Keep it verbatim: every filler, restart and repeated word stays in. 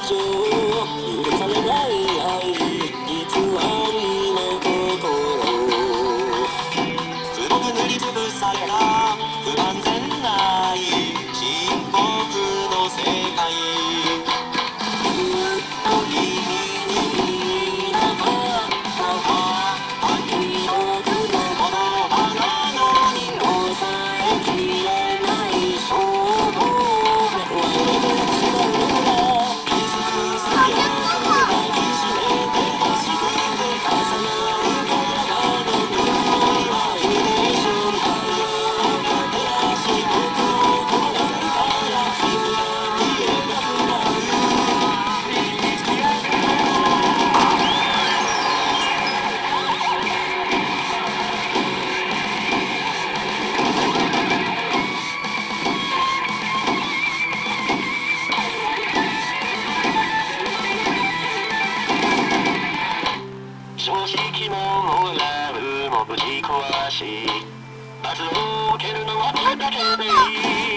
情許されない愛偽りの心黒く塗りつぶされた不完全ない沈黙の世界ずっと君にいなかった愛一つのもの花のに抑えきれない衝動壊れてしまうのが傷つく記憶抱きしめて星屑で重なる体のぬくもりはイメージョン太陽が照らし僕を凍らせるから君は見えなくなる正直もモラルもぶち壊し罰を受けるのは俺だけでいい